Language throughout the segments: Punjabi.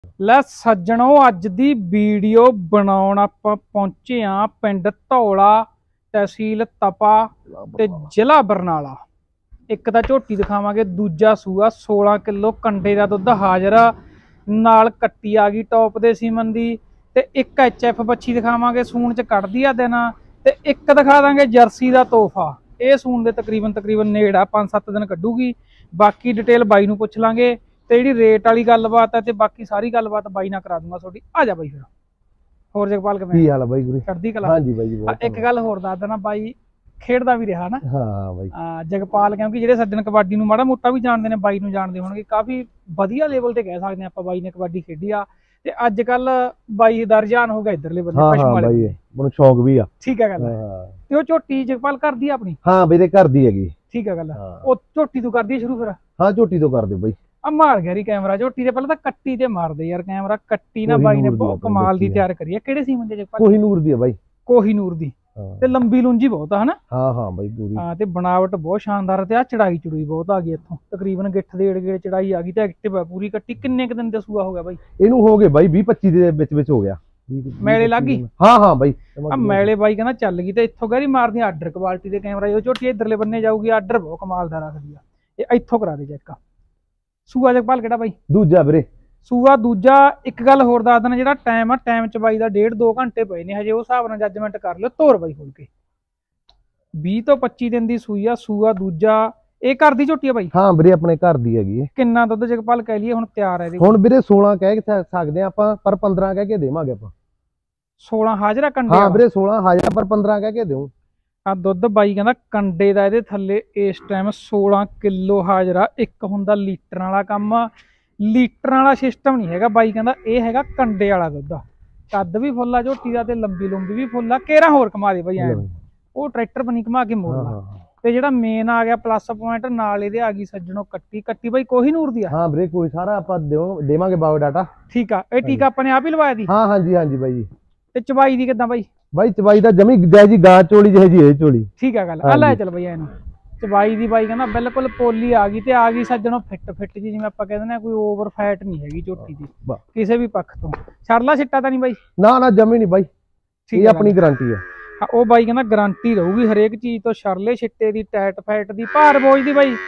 ਲੈ ਸੱਜਣੋ ਅੱਜ ਦੀ ਵੀਡੀਓ ਬਣਾਉਣ ਆਪਾਂ ਪਹੁੰਚੇ ਆ ਪਿੰਡ ਧੌਲਾ ਤਹਿਸੀਲ ਤਪਾ ਤੇ ਜ਼ਿਲ੍ਹਾ ਬਰਨਾਲਾ। ਇੱਕ ਤਾਂ ਝੋਟੀ ਦਿਖਾਵਾਂਗੇ, ਦੂਜਾ ਸੂਆ 16 ਕਿਲੋ ਕੰਡੇ ਦਾ ਦੁੱਧ ਹਾਜ਼ਰ, ਨਾਲ ਕੱਟੀ ਆ ਗਈ ਟੌਪ ਦੇ ਸੀਮਨ ਦੀ, ਤੇ ਇੱਕ ਐਚਐਫ ਬੱਚੀ ਦਿਖਾਵਾਂਗੇ ਸੂਣ ਚ ਕੱਢਦੀ ਆ ਦਿਨ, ਤੇ ਇੱਕ ਦਿਖਾ ਦਾਂਗੇ ਜਰਸੀ ਦਾ ਤੋਹਫਾ। ਇਹ ਸੂਣ ਦੇ ਤਕਰੀਬਨ ਨੇੜ ਆ 5-7 ਦਿਨ ਕੱਢੂਗੀ। ਬਾਕੀ ਡਿਟੇਲ ਬਾਈ ਨੂੰ ਪੁੱਛ ਲਾਂਗੇ ਤੇ ਜਿਹੜੀ ਰੇਟ ਵਾਲੀ ਗੱਲਬਾਤ ਹੈ ਤੇ ਬਾਕੀ ਸਾਰੀ ਗੱਲਬਾਤ ਬਾਈ ਨਾਲ ਕਰਾ ਦੂੰਗਾ ਤੁਹਾਡੀ। ਆ ਜਾ ਬਾਈ ਫਿਰ। ਹੋਰ ਜਗਪਾਲ ਕਿਵੇਂ? ਕੀ ਹਾਲ ਆ ਬਾਈ? ਗੁਰੂ ਚੜ੍ਹਦੀ ਕਲਾ। ਹਾਂਜੀ ਬਾਈ ਜੀ। ਇੱਕ ਗੱਲ ਹੋਰ ਦੱਸ ਦੇਣਾ, ਬਾਈ ਖੇਡਦਾ ਵੀ ਰਿਹਾ ਨਾ। ਹਾਂ ਬਾਈ। ਜਗਪਾਲ, ਕਿਉਂਕਿ ਜਿਹੜੇ ਸੱਜਣ ਕਬੱਡੀ ਨੂੰ ਮਾੜਾ ਮੋਟਾ ਵੀ ਜਾਣਦੇ ਨੇ, ਬਾਈ ਨੂੰ ਜਾਣਦੇ ਹੋਣਗੇ। ਕਾਫੀ ਵਧੀਆ ਲੈਵਲ ਤੇ ਕਹਿ ਸਕਦੇ ਆਪਾਂ, ਬਾਈ ਨੇ ਕਬੱਡੀ ਖੇਡੀ ਆ। ਤੇ ਅੱਜ ਕੱਲ ਬਾਈ ਦਾ ਰੁਝਾਨ ਹੋ ਗਿਆ ਇਧਰਲੇ ਬੰਦੇ, ਪਸ਼ੂ ਵਾਲੇ। ਮੈਨੂੰ ਸ਼ੌਂਕ ਵੀ ਆ। ਠੀਕ ਹੈ ਗੱਲ। ਤੇ ਉਹ ਝੋਟੀ ਜਗਪਾਲ ਕਰਦੀ ਆ ਆਪਣੀ? ਹਾਂ ਬਈ, ਤੇ ਕਰਦੀ ਹੈਗੀ। ਠੀਕ ਹੈ ਗੱਲ। ਉਹ ਝੋਟੀ ਤੋਂ ਕਰਦੀ ਸ਼ੁਰੂ ਫਿਰ? ਹਾਂ ਝੋਟੀ ਤੋਂ ਕਰਦੇ ਬਾਈ। ਆ ਮਾਰ ਗਿਆ ਰੀ ਕੈਮਰਾ ਝੋਟੀ ਦੇ, ਪਹਿਲਾਂ ਤਾਂ ਕੱਟੀ ਤੇ ਮਾਰਦੇ ਯਾਰ ਕੈਮਰਾ। ਕੱਟੀ ਨਾ ਬਾਈ ਨੇ ਬਹੁਤ ਕਮਾਲ ਦੀ ਤਿਆਰ ਕਰੀ ਆ। ਕਿਹੜੇ ਸੀਮਨ ਦੇ ਜਗਪਾਲ? ਕੋਹੀਨੂਰ ਦੀ ਆ ਬਾਈ। ਕੋਹੀਨੂਰ ਦੀ। ਤੇ ਲੰਬੀ ਲੁੰਜੀ ਬਹੁਤ ਆ ਹਨਾ? ਹਾਂ ਹਾਂ ਬਾਈ ਪੂਰੀ। ਹਾਂ, ਤੇ ਬਣਾਵਟ ਬਹੁਤ ਸ਼ਾਨਦਾਰ। ਤੇ ਆ ਚੜਾਈ ਚੜੂਈ ਬਹੁਤ ਆ ਗਈ ਇੱਥੋਂ, ਤਕਰੀਬਨ ਗਿੱਠ ਦੇ ਏੜ ਚੜਾਈ ਆ ਗਈ ਤੇ ਐਕਟਿਵ ਆ ਪੂਰੀ। ਕੱਟੀ ਕਿੰਨੇ ਕ ਦਿਨ ਦਾ ਸੂਆ ਹੋ ਗਿਆ ਬਾਈ ਇਹਨੂੰ? ਹੋ ਗਏ ਬਾਈ 20-25 ਦੇ ਵਿੱਚ ਹੋ ਗਿਆ। ਮੈਲੇ ਲੱਗ ਗਈ? ਹਾਂ ਹਾਂ ਬਾਈ। ਆ ਮੈਲੇ ਬਾਈ ਕਹਿੰਦਾ ਚੱਲ ਗਈ। ਤੇ ਇੱਥੋਂ ਗਹਿਰੀ ਮਾਰਦੀ ਆਰਡਰ ਕੁਆਲਿਟੀ ਦੇ ਕੈਮਰਾ। ਜੋ ਝੋਟੀ ਇਧਰਲੇ ਬੰਨੇ ਜਾਊਗੀ ਆਰਡਰ ਬਹੁਤ ਕਮਾਲ ਦਾ ਰੱਖਦੀ ਆ। ਇਹ ਇੱਥੋਂ ਕਰਾ ਦੇ ਚੈੱਕ। ਸੂਆ ਜਗਪਾਲ ਕਿਹੜਾ ਬਾਈ? ਦੂਜਾ ਵੀਰੇ। ਸੂਆ ਦੂਜਾ। ਇੱਕ ਗੱਲ ਹੋਰ ਦੱਸ ਦੇਣਾ, ਜਿਹੜਾ ਟਾਈਮ ਆ, ਟਾਈਮ ਚ ਬਾਈ ਦਾ 1.5-2 ਘੰਟੇ ਪਏ ਨੇ ਹਜੇ। ਉਹ ਹਿਸਾਬ ਨਾਲ ਜੱਜਮੈਂਟ ਕਰ ਲਿਓ। ਤੋਰ ਬਾਈ ਖੋਲ ਕੇ। 20 ਤੋਂ 25 ਦਿਨ ਦੀ ਸੂਈ ਆ। ਸੂਆ ਦੂਜਾ। ਇਹ ਘਰ ਦੀ ਝੋਟੀ ਆ ਬਾਈ? ਹਾਂ ਵੀਰੇ, ਆਪਣੇ ਘਰ ਦੀ ਹੈਗੀ। ਕਿੰਨਾ ਦੁੱਧ ਜਗਪਾਲ ਕਹਿ ਲਈਏ ਹੁਣ ਤਿਆਰ ਹੈ ਇਹਦੇ? ਹੁਣ ਵੀਰੇ 16 ਕਹਿ ਸਕਦੇ ਆ ਆਪਾਂ, ਪਰ 15 ਕਹਿ ਕੇ ਦੇਵਾਂਗੇ ਆਪਾਂ। 16 ਹਾਜ਼ਰਾ ਕੰਡੇ? ਹਾਂ ਵੀਰੇ 16 ਹਾਜ਼ਰਾ, ਪਰ 15 ਕਹਿ ਕੇ ਦੇਉ। ਆ ਦੁੱਧ ਬਾਈ ਕਹਿੰਦਾ ਕੰਡੇ ਦਾ ਇਹਦੇ ਥੱਲੇ ਇਸ ਟਾਈਮ 16 ਕਿਲੋ ਹਾਜ਼ਰਾ। ਇੱਕ ਹੁੰਦਾ ਲੀਟਰਾਂ ਵਾਲਾ ਕੰਮ, ਲੀਟਰਾਂ ਵਾਲਾ ਸਿਸਟਮ ਨਹੀਂ ਹੈਗਾ ਬਾਈ ਕਹਿੰਦਾ, ਇਹ ਹੈਗਾ ਕੰਡੇ ਵਾਲਾ ਦੁੱਧ। ਕੱਦ ਵੀ ਫੁੱਲ ਆ ਝੋਟੀ ਦਾ, ਤੇ ਲੰਬੀ ਲੰਬੀ ਵੀ ਫੁੱਲ ਆ। ਕੇਰਾ ਹੋਰ ਕਮਾ ਦੇ ਬਾਈ ਐ, ਉਹ ਟਰੈਕਟਰ ਬਣੀ ਘਮਾ ਕੇ ਮੋੜ ਲਾ। ਤੇ ਜਿਹੜਾ ਮੇਨ ਆ ਗਿਆ ਪਲੱਸ ਪੁਆਇੰਟ ਨਾਲ ਇਹਦੇ ਆ ਗਈ ਸੱਜਣੋ ਕੱਟੀ। ਕੱਟੀ ਬਾਈ ਕੋਹੀਨੂਰ ਦੀ ਆ? ਹਾਂ ਵੀਰੇ, ਕੋਈ ਸਾਰਾ ਆਪਾਂ ਦੇਵਾਂਗੇ ਬਾਇਓ ਡਾਟਾ। ਠੀਕ ਆ। ਇਹ ਟੀਕਾ ਆਪਾਂ ਨੇ ਆਪ ਹੀ ਲਵਾਇਆ ਦੀ? ਹਾਂ ਹਾਂਜੀ ਹਾਂਜੀ ਬਾਈ ਜੀ। ਤੇ ਚਬਾਈ ਦੀ ਕਿੱਦਾਂ ਬਾਈ? ਬਾਈ ਚਬਾਈ ਦਾ ਜਮੀ ਜੀ ਗਾਂ ਚੋਲੀ ਜਿਹੀ ਇਹ ਚੋਲੀ। ਠੀਕ ਆ ਗੱਲ। ਆ ਲੈ ਚੱਲ ਬਾਈ ਇਹਨੂੰ। ਚਬਾਈ ਦੀ ਬਾਈ ਕਹਿੰਦਾ ਬਿਲਕੁਲ ਪੋਲੀ ਆ ਗਈ। ਤੇ ਆ ਗਈ ਸੱਜਣੋ ਫਿੱਟ ਫਿੱਟ ਜੀ, ਜਿਵੇਂ ਆਪਾਂ ਕਹਿੰਦੇ ਨੇ। ਕੋਈ ਓਵਰ ਫੈਟ ਨਹੀਂ ਹੈਗੀ ਝੋਟੀ ਦੀ ਕਿਸੇ ਵੀ ਪੱਖ ਤੋਂ। ਛਰਲਾ ਛਿੱਟਾ ਤਾਂ ਨਹੀਂ ਬਾਈ? ਨਾ ਨਾ ਜਮੀ ਨਹੀਂ ਬਾਈ, ਇਹ ਆਪਣੀ ਗਾਰੰਟੀ ਆ। ਉਹ ਬਾਈ ਕਹਿੰਦਾ ਗਾਰੰਟੀ ਰਹੂਗੀ ਹਰੇਕ ਚੀਜ਼ ਤੋਂ, ਸ਼ਰਲੇ ਛਿੱਟੇ ਦੀ, ਟੈਟ ਫੈਟ ਦੀ। ਭਾਰ ਬੋਝ ਦੀ ਬਾਈ?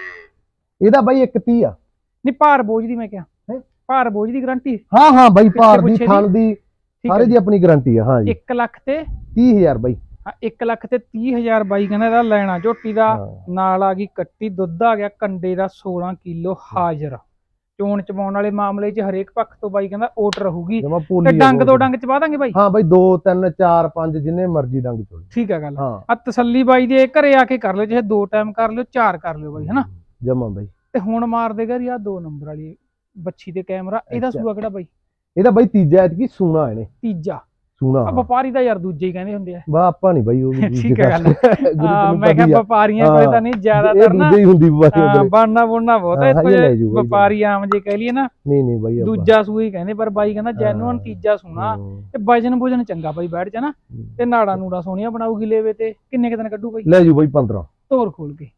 ਇਹਦਾ ਬਾਈ 130 ਆ। ਨਹੀਂ ਭਾਰ ਬੋਝ ਦੀ ਮੈਂ ਕਿਹਾ, ਭਾਰ ਬੋਝ ਦੀ ਗਾਰੰਟੀ? ਹਾਂ ਹਾਂ ਬਾਈ, ਭਾਰ ਦੀ, ਥਣ ਦੀ, ਸਾਰੇ ਦੀ ਆਪਣੀ ਗਾਰੰਟੀ ਆ। ਹਾਂ ਜੀ। 1 ਲੱਖ ਤੇ 30,000 ਬਾਈ। 1 ਲੱਖ ਤੇ 30,000 ਬਾਈ ਕਹਿੰਦਾ ਇਹਦਾ ਲੈਣਾ ਝੋਟੀ ਦਾ। ਨਾਲ ਆ ਗਈ ਕੱਟੀ। ਦੁੱਧ ਆ ਗਿਆ ਕੰਡੇ ਦਾ 16 ਕਿਲੋ ਹਾਜ਼ਰ। ਚੋਣ ਚਬਾਉਣ ਵਾਲੇ ਮਾਮਲੇ 'ਚ ਹਰੇਕ ਪੱਖ ਤੋਂ ਬਾਈ ਕਹਿੰਦਾ ਓਟ ਰਹੂਗੀ। ਤੇ ਡੰਗ ਦੋ ਡੰਗ ਚਬਾ ਦਾਂਗੇ ਬਾਈ? ਹਾਂ ਬਾਈ, 2 3 4 5 ਜਿੰਨੇ ਮਰਜ਼ੀ ਡੰਗ ਚੋਲ। ਠੀਕ ਹੈ ਗੱਲ। ਆ ਤਸੱਲੀ ਬਾਈ ਦੀ ਘਰੇ ਆ ਕੇ ਕਰ ਲਿਓ, ਚਾਹੇ 2 ਟਾਈਮ ਕਰ ਲਿਓ, 4 ਕਰ ਲਿਓ ਬਾਈ, ਹਨਾ ਜਮਾ ਬਾਈ। ਤੇ ਹੁਣ ਮਾਰ ਦੇਗਾ ਯਾਰ 2 ਨੰਬਰ ਵਾਲੀ ਬੱਚੀ ਦੇ ਕੈਮਰਾ। ਇਹਦਾ ਸੂਆ ਕਿਹੜਾ ਬਾਈ? ਇਹਦਾ ਬਾਈ ਤੀਜਾ ਐਤਕੀ ਸੂਣਾ ਇਹਨੇ। ਤੀਜਾ ਸੂਣਾ? ਵਪਾਰੀ ਦਾ ਯਾਰ ਦੂਜੇ ਹੀ ਕਹਿੰਦੇ ਹੁੰਦੇ ਆ। ਬਾ ਆਪਾਂ ਨਹੀਂ ਬਾਈ ਉਹ ਵੀ। ਠੀਕ ਹੈ ਗੱਲ। ਮੈਂ ਕਿਹਾ ਵਪਾਰੀਆਂ ਕੋਲੇ ਤਾਂ ਨਹੀਂ, ਜ਼ਿਆਦਾਤਰ ਨਾ ਬਣਨਾ ਬੁਣਨਾ ਬਹੁਤ ਹੈ। ਵਪਾਰੀ ਆਮ ਜੇ ਕਹਿ ਲਈਏ ਨਾ, ਨਹੀਂ ਨਹੀਂ ਬਾਈ ਦੂਜਾ ਸੂਆ ਹੀ ਕਹਿੰਦੇ। ਪਰ ਬਾਈ ਕਹਿੰਦਾ ਜੈਨੂਅਨ ਤੀਜਾ ਸੂਣਾ। ਤੇ ਵਜਨ ਭੋਜਨ ਚੰਗਾ ਬਾਈ ਬੈਠ ਜਾ ਨਾ, ਤੇ ਨਾੜਾ ਨੂੜਾ ਸੋਹਣੀਆਂ ਬਣਾਉਗੀ ਲੇਵੇ ਤੇ। ਕਿੰਨੇ ਕੁ ਦਿਨ ਕੱਢੂ ਬਾਈ? ਲੈ ਜੂ ਬਾਈ 15। ਤੋਰ ਖੋਲ ਕੇ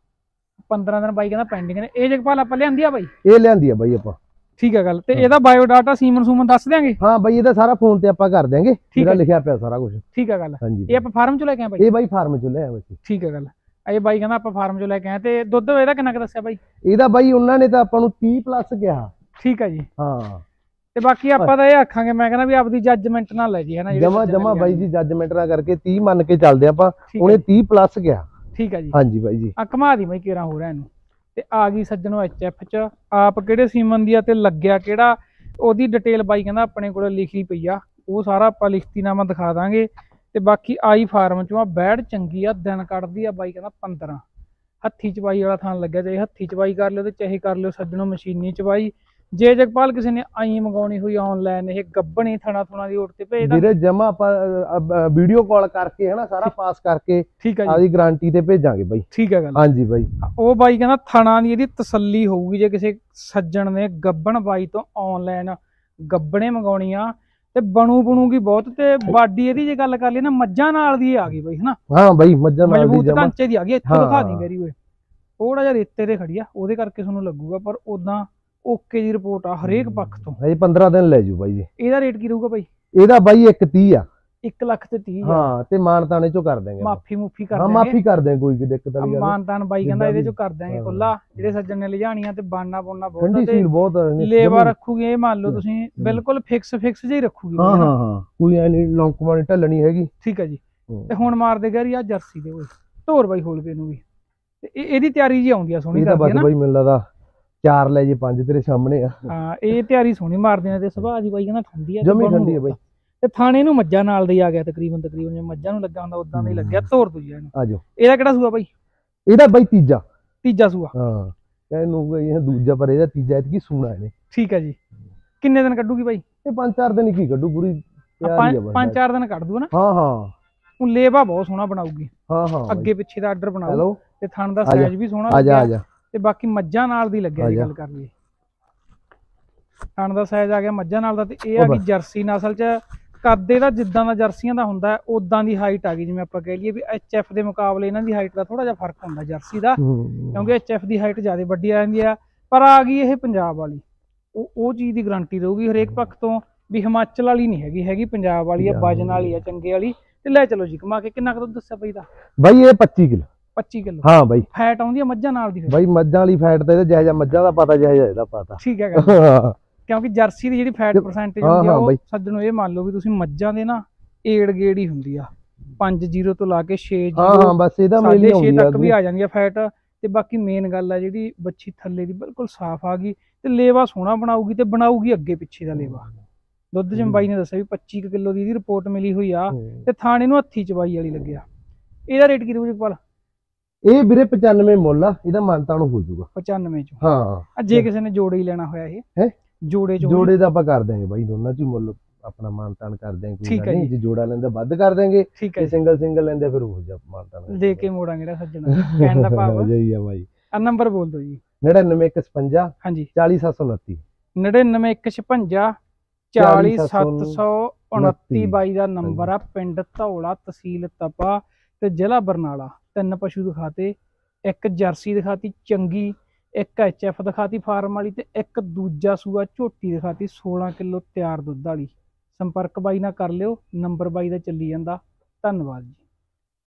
15 ਦਿਨ ਬਾਈ ਕਹਿੰਦਾ ਪੈਂਡਿੰਗ ਨੇ। ਇਹ ਜਗਪਾਲ ਆਪਾਂ ਲਿਆਂਦੀ ਆ ਬਾਈ? ਇਹ ਲਿਆਂਦੀ ਆ ਬਾਈ ਆਪਾਂ। ਠੀਕ ਹੈ ਗੱਲ। ਤੇ ਇਹਦਾ ਬਾਇਓ ਡਾਟਾ ਸੀਮਨ ਸੂਮਨ ਦੱਸ ਦਿਆਂਗੇ? ਹਾਂ ਬਾਈ, ਇਹਦਾ ਸਾਰਾ ਫੋਨ ਤੇ ਆਪਾਂ ਕਰ ਦਿਆਂਗੇ, ਜਿਹੜਾ ਲਿਖਿਆ ਪਿਆ ਸਾਰਾ ਕੁਝ। ਠੀਕ ਹੈ ਗੱਲ। ਇਹ ਆਪਾਂ ਫਾਰਮ ਚੋਂ ਲੈ ਕੇ ਆਏ ਬਾਈ? ਇਹ ਬਾਈ ਫਾਰਮ ਚੋਂ ਲੈ ਆਏ ਬਾਈ। ਠੀਕ ਹੈ ਗੱਲ। ਇਹ ਬਾਈ ਕਹਿੰਦਾ ਆਪਾਂ ਫਾਰਮ ਚੋਂ ਲੈ ਕੇ ਆਏ। ਤੇ ਦੁੱਧ ਇਹਦਾ ਕਿੰਨਾ ਕੁ ਦੱਸਿਆ ਬਾਈ? ਇਹਦਾ ਬਾਈ ਉਹਨਾਂ ਨੇ ਤਾਂ ਆਪਾਂ ਨੂੰ 30+ ਕਿਹਾ। ਠੀਕ ਹੈ ਜੀ। ਹਾਂ। ਤੇ ਬਾਕੀ ਆਪਾਂ ਤਾਂ ਇਹ ਆਖਾਂਗੇ, ਮੈਂ ਕਹਿੰਦਾ ਵੀ ਆਪਦੀ ਜੱਜਮੈਂਟ ਨਾਲ ਲੈ ਜੀ, ਹਨਾ ਜਮਾ ਜਮਾ ਬਾਈ ਜੀ, ਜੱਜਮੈਂਟ ਨਾਲ ਕਰਕੇ 30 ਮੰਨ ਕੇ ਚੱਲਦੇ ਆਪਾਂ। ਉਹਨੇ 30+ ਕਿਹਾ। ਠੀਕ ਹੈ ਜੀ। ਹਾਂਜੀ ਬਾਈ ਜੀ। ਆ ਘਮਾ ਦੀ ਬਾਈ ਕੇਰਾ ਹੋ ਰਿਹਾ ਇਹਨੂੰ। ਤੇ ਆ ਗਈ ਸੱਜਣੋ ਐਚਐਫ ਚ। ਆਪ ਕਿਹੜੇ ਸੀਮਨ ਦੀ ਆ ਤੇ ਲੱਗਿਆ ਕਿਹੜਾ, ਉਹਦੀ ਡਿਟੇਲ ਬਾਈ ਕਹਿੰਦਾ ਆਪਣੇ ਕੋਲ ਲਿਖੀ ਪਈ ਆ। ਉਹ ਸਾਰਾ ਆਪਾਂ ਲਿਖਤੀਨਾਮਾ ਦਿਖਾ ਦਾਂਗੇ। ਤੇ ਬਾਕੀ ਆਈ ਫਾਰਮ ਚੋਂ ਆ, ਬੈੜ ਚੰਗੀ ਆ, ਦਿਨ ਕੱਢਦੀ ਆ ਬਾਈ ਕਹਿੰਦਾ 15। ਹੱਥੀ ਚਵਾਈ ਵਾਲਾ ਥਾਂ ਲੱਗਿਆ, ਚਾਹੇ ਹੱਥੀ ਚਵਾਈ ਕਰ ਲਿਓ ਤੇ ਚਾਹੇ ਕਰ ਲਿਓ ਸੱਜਣੋ ਮਸ਼ੀਨੀ ਚਵਾਈ। ਜੇ ਜਗਪਾਲ ਕਿਸੇ ਨੇ ਆਈ ਮੰਗਾਉਣੀ ਹੋਈ ਆਨਲਾਈਨ, ਇਹ ਗੱਬਣੀ ਥਣਾ ਥੁਣਾ ਦੀ ਓਟ ਤੇ ਭੇਜ ਦਾਂਗੇ ਵੀਰੇ। ਜਮਾ ਆਪਾਂ ਵੀਡੀਓ ਕਾਲ ਕਰਕੇ ਹਨਾ ਸਾਰਾ ਪਾਸ ਕਰਕੇ, ਠੀਕ ਹੈ ਜੀ, ਆਦੀ ਗਾਰੰਟੀ ਤੇ ਭੇਜਾਂਗੇ ਬਾਈ। ਠੀਕ ਹੈ ਗੱਲ। ਹਾਂਜੀ ਬਾਈ। ਉਹ ਬਾਈ ਕਹਿੰਦਾ ਥਣਾ ਦੀ ਇਹਦੀ ਤਸੱਲੀ ਹੋਊਗੀ। ਜੇ ਕਿਸੇ ਸੱਜਣ ਨੇ ਗੱਬਣ ਬਾਈ ਤੋਂ ਆਨਲਾਈਨ ਗੱਬਣੇ ਮੰਗਾਉਣੀ ਆ ਤੇ ਬਣੂਗੀ ਬਹੁਤ। ਤੇ ਬਾਡੀ ਇਹਦੀ ਜੇ ਗੱਲ ਕਰ ਲਈ ਨਾ, ਮੱਝਾਂ ਨਾਲ ਦੀ ਆ ਗਈ ਬਾਈ, ਹਨਾ? ਹਾਂ ਬਾਈ, ਮੱਝਾਂ ਨਾਲ ਦੀ ਮਜ਼ਬੂਤ ਢਾਂਚੇ ਦੀ ਆ ਗਈ। ਇੱਥੋਂ ਦਿਖਾ ਦੀ ਗਰੀ ਓਏ, ਥੋੜਾ ਜਿਹਾ ਰੇਤੇ ਤੇ ਖੜੀ ਆ, ਉਹਦੇ ਕਰਕੇ ਤੁਹਾਨੂੰ ਲੱਗੂਗਾ, ਪਰ ਉਦਾਂ ਓਕੇ ਦੀ ਰਿਪੋਰਟ ਆ ਹਰੇਕ ਪੱਖ ਤੋਂ। ਹਜੇ 15 ਦਿਨ ਲੈ ਜੂ ਬਾਈ ਜੀ। ਇਹਦਾ ਰੇਟ ਕੀ ਰਹੂਗਾ ਬਾਈ? ਇਹਦਾ ਬਾਈ 130 ਆ। 1,30,000 ਹਾਂ, ਤੇ ਮਾਨਤਾਨੇ ਚੋਂ ਕਰ ਦੇਂਗੇ। ਮਾਫੀ ਮੁਫੀ ਕਰ ਹਾਂ, ਦੇਂਗੇ। ਮਾਫੀ ਕਰ ਦੇਂਗੇ, ਕੋਈ ਦਿੱਕਤ ਵਾਲੀ ਗੱਲ। ਮਾਨਤਾਨ ਬਾਈ ਕਹਿੰਦਾ ਇਹਦੇ ਚੋਂ ਕਰ ਦੇਂਗੇ ਕੁੱਲਾ। ਜਿਹੜੇ ਸੱਜਣ ਨੇ ਲਿਜਾਣੀਆਂ ਤੇ ਬਾਨਾ ਬੋਨਾ ਬਹੁਤ ਠੰਡੀ ਸੀਲ ਬਹੁਤ ਲੇਬਰ ਰੱਖੂਗੀ। ਇਹ ਮੰਨ ਲਓ ਤੁਸੀਂ ਬਿਲਕੁਲ ਫਿਕਸ ਜਿਹਾ ਹੀ ਰੱਖੂਗੀ। ਹਾਂ ਹਾਂ ਹਾਂ, ਕੋਈ ਐ ਨਹੀਂ ਲੌਂਕਮਾ ਨਹੀਂ ਢਲਣੀ ਹੈਗੀ। ਠੀਕ ਹੈ ਜੀ। ਤੇ ਹੁਣ ਮਾਰ ਦੇ ਗੈਰੀ ਆ ਜਰਸੀ ਦੇ ਓਏ ਧੋਰ ਬਾਈ ਖੋਲ ਕੇ ਇਹਨੂੰ ਵੀ। ਤੇ ਇਹਦੀ ਤਿਆਰੀ ਜੀ ਆਉਂਦੀ ਆ ਸੋਹਣੀ ਕਰਦੀ ਹੈ ਨਾ ਬਾਈ। ਮੈਨੂੰ ਲੱਗਦਾ 4 ਲੈ ਜੇ 5 ਤੇਰੇ ਸਾਹਮਣੇ ਆ। ਹਾਂ, ਇਹ ਤਿਆਰੀ ਸੋਹਣੀ ਮਾਰਦੇ ਨੇ ਤੇ ਸੁਭਾਅ ਦੀ ਬਾਈ ਕਹਿੰਦਾ ਠੰਡੀ ਆ, ਜਮੀ ਠੰਡੀ ਆ ਬਾਈ। ਤੇ ਥਾਣੇ ਨੂੰ ਮੱਝਾਂ ਨਾਲ ਦੇ ਆ ਗਿਆ ਤਕਰੀਬਨ ਜਿਵੇਂ ਮੱਝਾਂ ਨੂੰ ਲੱਗਾ ਹੁੰਦਾ ਉਦਾਂ ਦਾ ਹੀ ਲੱਗਿਆ। ਧੋਰ ਦੂਜਾ ਇਹਨੂੰ। ਆਜੋ। ਇਹਦਾ ਕਿਹੜਾ ਸੂਆ ਬਾਈ? ਇਹਦਾ ਬਾਈ ਤੀਜਾ ਸੂਆ। ਹਾਂ, ਇਹਨੂੰ ਇਹ ਦੂਜਾ ਪਰ ਇਹਦਾ ਤੀਜਾ ਇਤਕੀ ਸੂਣਾ ਇਹਨੇ। ਠੀਕ ਹੈ ਜੀ। ਕਿੰਨੇ ਦਿਨ ਕੱਢੂਗੀ ਬਾਈ? ਇਹ 5-4 ਦਿਨ ਕੀ ਕੱਢੂ ਪੂਰੀ। 5-4 ਦਿਨ ਕੱਢ ਦੂ ਨਾ। ਹਾਂ ਹਾਂ, ਹੁਣ ਲੇਵਾ ਬਹੁਤ ਸੋਹਣਾ ਬਣਾਊਗੀ। ਹਾਂ ਹਾਂ, ਅੱਗੇ ਪਿੱਛੇ ਦਾ ਆਰਡਰ ਬਣਾਓ ਤੇ ਥਣ ਦਾ ਸਾਈਜ਼ ਵੀ ਸੋਹਣਾ ਲੱਗਿਆ। ਤੇ ਬਾਕੀ ਮੱਝਾਂ ਨਾਲ ਦੀ ਲੱਗਿਆ ਜੀ। ਗੱਲ ਕਰ ਲਈਏ ਥਣ ਦਾ ਸਾਈਜ਼ ਆ ਗਿਆ ਮੱਝਾਂ ਨਾਲ ਦਾ। ਤੇ ਇਹ ਆ ਗਈ ਜਰਸੀ ਨਸਲ ਚ। ਕੱਦ ਇਹਦਾ ਜਿੱਦਾਂ ਦਾ ਜਰਸੀਆਂ ਦਾ ਹੁੰਦਾ ਉਦਾਂ ਦੀ ਹਾਈਟ ਆ ਗਈ। ਜਿਵੇਂ ਆਪਾਂ ਕਹਿ ਲਈਏ ਵੀ ਐਚਐਫ ਦੇ ਮੁਕਾਬਲੇ ਇਹਨਾਂ ਦੀ ਹਾਈਟ ਦਾ ਥੋੜਾ ਜਿਹਾ ਫਰਕ ਹੁੰਦਾ ਜਰਸੀ ਦਾ, ਕਿਉਂਕਿ ਐਚਐਫ ਦੀ ਹਾਈਟ ਜ਼ਿਆਦਾ ਵੱਡੀ ਆ ਜਾਂਦੀ ਆ। ਪਰ ਆ ਗਈ ਇਹ ਪੰਜਾਬ ਵਾਲੀ। ਉਹ ਚੀਜ਼ ਦੀ ਗਾਰੰਟੀ ਦਊਗੀ ਹਰੇਕ ਪੱਖ ਤੋਂ ਵੀ ਹਿਮਾਚਲ ਵਾਲੀ ਨਹੀਂ ਹੈਗੀ ਪੰਜਾਬ ਵਾਲੀ ਆ, ਵਜਨ ਵਾਲੀ ਆ, ਚੰਗੇ ਵਾਲੀ। ਤੇ ਲੈ ਚਲੋ ਜੀ ਘੁਮਾ ਕੇ। ਕਿੰਨਾ ਕੁ ਦੁੱਧ ਦੱਸਿਆ ਬਈ ਦਾ? ਬਾਈ ਇਹ 25 ਕਿਲੋ। 25 ਕਿਲੋ। ਹਾਂ ਬਾਈ। ਫੈਟ ਆਉਂਦੀ ਆ ਮੱਝਾਂ ਨਾਲ ਦੀ? ਬਾਈ ਮੱਝਾਂ ਵਾਲੀ ਫੈਟ ਤਾਂ ਇਹਦਾ ਜਿਹੋ ਮੱਝਾਂ ਦਾ ਪਤਾ ਜਿਹੋ ਇਹਦਾ ਪਤਾ। ਠੀਕ ਹੈ ਗੱਲ। ਕਿਉਂਕਿ ਜਰਸੀ ਦੀ ਜਿਹੜੀ ਫੈਟ ਪਰਸੈਂਟੇਜ ਹੁੰਦੀ ਆ ਉਹ ਸੱਜਣੋ ਇਹ ਮੰਨ ਲਓ ਵੀ ਤੁਸੀਂ ਮੱਝਾਂ ਦੇ ਨਾ ਏੜ ਗੇੜ ਹੀ ਹੁੰਦੀ ਆ। 5-0 ਤੋਂ ਲਾ ਕੇ 6-0। ਹਾਂ ਬਸ ਇਹਦਾ ਮੇਲ ਹੀ ਆਉਂਦੀ ਆ, ਤੱਕ ਵੀ ਆ ਜਾਂਦੀ ਆ ਫੈਟ। ਤੇ ਬਾਕੀ ਮੇਨ ਗੱਲ ਆ ਜਿਹੜੀ ਬੱਚੀ ਥੱਲੇ ਦੀ ਬਿਲਕੁਲ ਸਾਫ਼ ਆ ਗਈ। ਤੇ ਲੇਵਾ ਸੋਹਣਾ ਬਣਾਊਗੀ ਤੇ ਬਣਾਊਗੀ ਅੱਗੇ ਪਿੱਛੇ ਦਾ ਲੇਵਾ। ਦੁੱਧ ਜੰਬਾਈ ਨੇ ਦੱਸਿਆ ਵੀ 25 ਕਿਲੋ ਦੀ ਇਹਦੀ ਰਿਪੋਰਟ ਮਿਲੀ ਹੋਈ ਆ। ਤੇ ਥਾਣੇ ਨੂੰ ਹੱਥੀ ਚਵਾਈ ਵਾਲੀ ਲੱਗਿਆ। ਇਹਦਾ ਰੇਟ ਕੀ ਰਹੂ ਜਗਪਾਲ? ਇਹ ਵੀਰੇ 95 ਮੁੱਲ ਆ। ਇਹਦਾ ਮਾਨਤਾਨ ਹੋ ਜਾਊਗਾ 95 ਚ। ਹਾਂ, ਜੇ ਕਿਸੇ ਨੇ ਜੋੜੇ ਹੀ ਲੈਣਾ ਹੋਇਆ ਇਹ ਜੋੜੇ ਦਾ ਆਪਾਂ ਕਰ ਦੇਂਗੇ ਬਾਈ। ਦੋਨਾਂ ਚ ਹੀ ਮੁੱਲ ਆਪਣਾ ਮਾਨਤਾਨ ਕਰ ਦੇਂਗੇ। ਠੀਕ ਹੈ ਜੀ। ਜੇ ਜੋੜਾ ਲੈਂਦਾ ਵੱਧ ਕਰ ਦੇਂਗੇ। ਠੀਕ ਹੈ। ਸਿੰਗਲ ਲੈਂਦੇ ਫਿਰ ਹੋ ਜਾ ਮਾਨਤਾਨ ਦੇ ਕੇ ਮੋੜਾਂਗੇ ਜਿਹੜਾ ਸੱਜਣਾ ਕਹਿਣ ਦਾ ਭਾਵ ਜਈ ਆ ਬਾਈ। ਆ ਨੰਬਰ ਬੋਲ ਦਿਓ ਜੀ। 9915 ਹਾਂਜੀ 40729। 9915 40729 ਬਾਈ ਦਾ ਨੰਬਰ ਆ। ਪਿੰਡ ਧੌਲਾ, ਤਹਿਸੀਲ ਤਪਾ ਤੇ ਜ਼ਿਲ੍ਹਾ ਬਰਨਾਲਾ। 3 ਪਸ਼ੂ ਦਿਖਾਤੇ। ਇੱਕ ਜਰਸੀ ਦਿਖਾਤੀ ਚੰਗੀ, ਇੱਕ ਐਚਐਫ ਦਿਖਾਤੀ ਫਾਰਮ ਵਾਲੀ, ਤੇ ਇੱਕ ਦੂਜਾ ਸੂਆ ਝੋਟੀ ਦਿਖਾਤੀ 16 ਕਿਲੋ ਤਿਆਰ ਦੁੱਧ ਵਾਲੀ। ਸੰਪਰਕ ਬਾਈ ਨਾਲ ਕਰ ਲਿਓ। ਨੰਬਰ ਬਾਈ ਦਾ ਚੱਲੀ ਜਾਂਦਾ। ਧੰਨਵਾਦ ਜੀ।